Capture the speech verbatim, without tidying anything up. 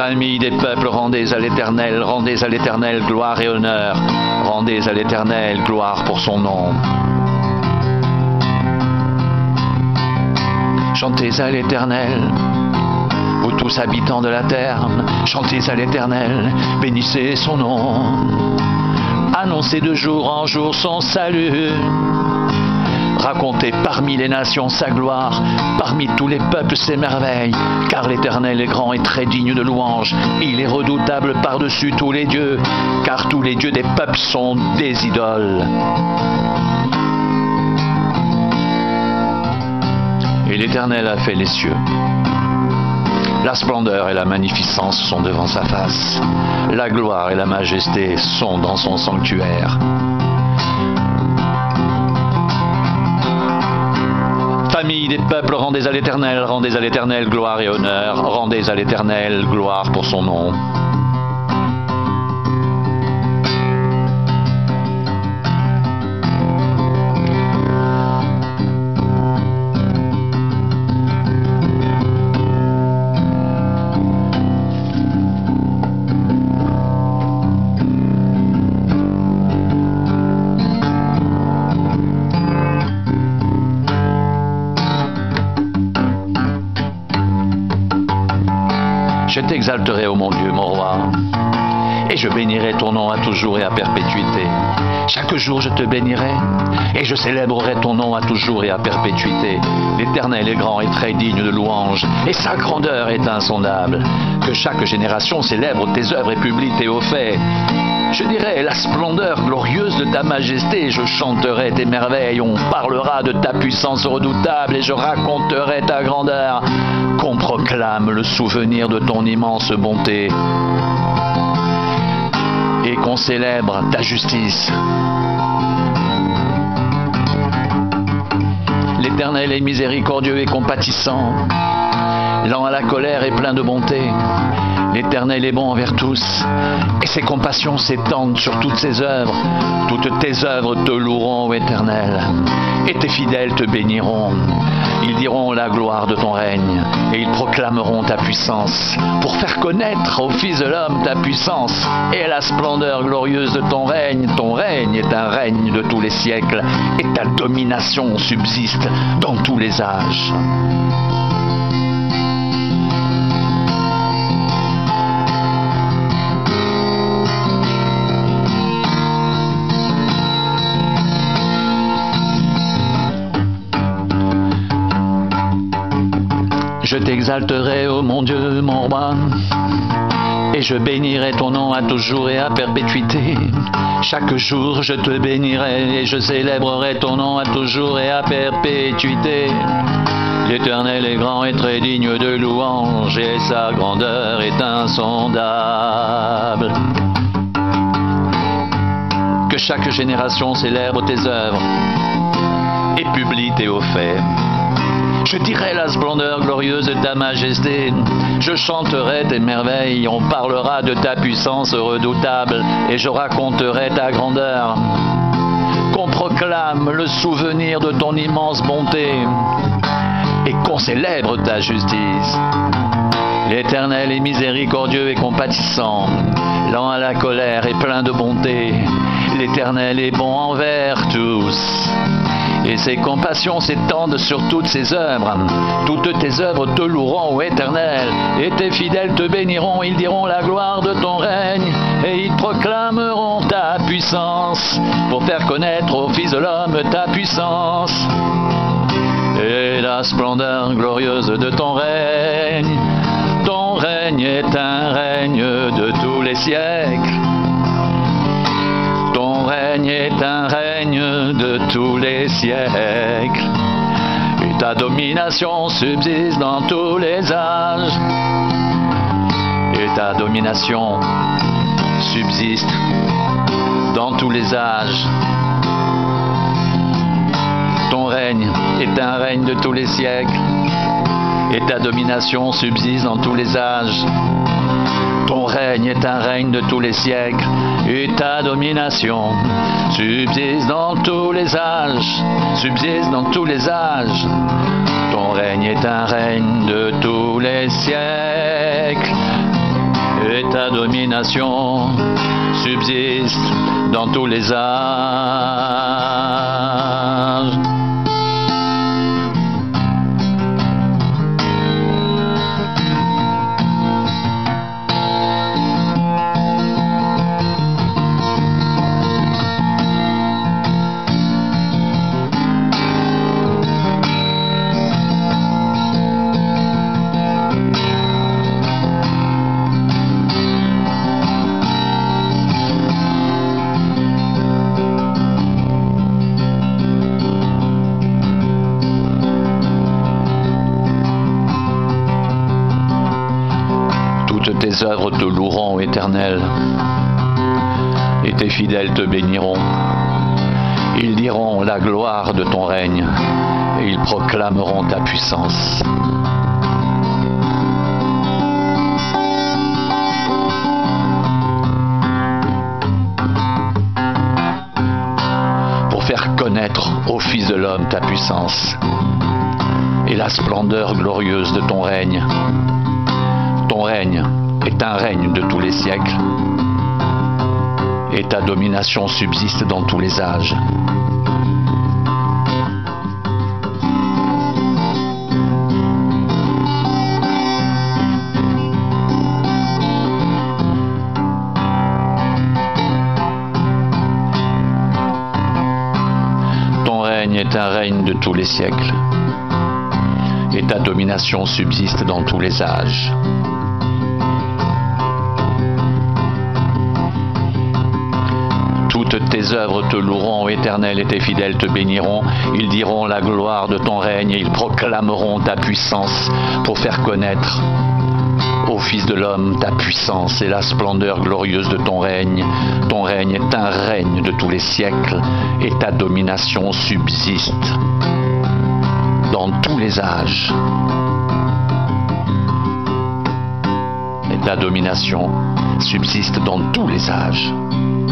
Famille des peuples, rendez à l'Éternel, rendez à l'Éternel gloire et honneur, rendez à l'Éternel gloire pour son nom. Chantez à l'Éternel, vous tous habitants de la terre, chantez à l'Éternel, bénissez son nom. Annoncez de jour en jour son salut. Racontez parmi les nations sa gloire, parmi tous les peuples ses merveilles, car l'Éternel est grand et très digne de louange. Il est redoutable par-dessus tous les dieux, car tous les dieux des peuples sont des idoles. Et l'Éternel a fait les cieux. La splendeur et la magnificence sont devant sa face. La gloire et la majesté sont dans son sanctuaire. Famille des peuples, rendez à l'Éternel, rendez à l'Éternel gloire et honneur, rendez à l'Éternel gloire pour son nom. Je t'exalterai, ô mon Dieu, mon roi, et je bénirai ton nom à toujours et à perpétuité. Chaque jour je te bénirai, et je célébrerai ton nom à toujours et à perpétuité. L'Éternel est grand et très digne de louange, et sa grandeur est insondable. Que chaque génération célèbre tes œuvres et publie tes hauts faits. Je dirai la splendeur glorieuse de ta majesté, je chanterai tes merveilles, on parlera de ta puissance redoutable et je raconterai ta grandeur. Qu'on proclame le souvenir de ton immense bonté et qu'on célèbre ta justice. L'Éternel est miséricordieux et compatissant, lent à la colère et plein de bonté. L'Éternel est bon envers tous, et ses compassions s'étendent sur toutes ses œuvres. Toutes tes œuvres te loueront, ô Éternel, et tes fidèles te béniront. Ils diront la gloire de ton règne, et ils proclameront ta puissance, pour faire connaître aux fils de l'homme ta puissance et la splendeur glorieuse de ton règne. Ton règne est un règne de tous les siècles, et ta domination subsiste dans tous les âges. Je t'exalterai, ô mon Dieu, mon roi, et je bénirai ton nom à toujours et à perpétuité. Chaque jour je te bénirai et je célébrerai ton nom à toujours et à perpétuité. L'Éternel est grand et très digne de louange, et sa grandeur est insondable. Que chaque génération célèbre tes œuvres et publie tes hauts faits. Je dirai la splendeur glorieuse de ta majesté, je chanterai tes merveilles, on parlera de ta puissance redoutable, et je raconterai ta grandeur. Qu'on proclame le souvenir de ton immense bonté, et qu'on célèbre ta justice. L'Éternel est miséricordieux et compatissant, lent à la colère et plein de bonté. L'Éternel est bon envers tous, et ses compassions s'étendent sur toutes ses œuvres. Toutes tes œuvres te loueront, ô Éternel, et tes fidèles te béniront. Ils diront la gloire de ton règne, et ils proclameront ta puissance, pour faire connaître aux fils de l'homme ta puissance et la splendeur glorieuse de ton règne. Ton règne est un règne de tous les siècles. Ton règne est un règne de tous les siècles, et ta domination subsiste dans tous les âges. Et ta domination subsiste dans tous les âges. Ton règne est un règne de tous les siècles, et ta domination subsiste dans tous les âges. Ton règne est un règne de tous les siècles, et ta domination subsiste dans tous les âges, subsiste dans tous les âges. Ton règne est un règne de tous les siècles, et ta domination subsiste dans tous les âges. Toutes tes œuvres te loueront, Éternel, et tes fidèles te béniront. Ils diront la gloire de ton règne, et ils proclameront ta puissance. Pour faire connaître au Fils de l'homme ta puissance et la splendeur glorieuse de ton règne. Ton règne est un règne de tous les siècles, et ta domination subsiste dans tous les âges. Ton règne est un règne de tous les siècles, et ta domination subsiste dans tous les âges. Toutes tes œuvres te loueront, Éternel, et tes fidèles te béniront. Ils diront la gloire de ton règne, et ils proclameront ta puissance pour faire connaître au Fils de l'homme ta puissance et la splendeur glorieuse de ton règne. Ton règne est un règne de tous les siècles, et ta domination subsiste dans tous les âges. Et ta domination subsiste dans tous les âges.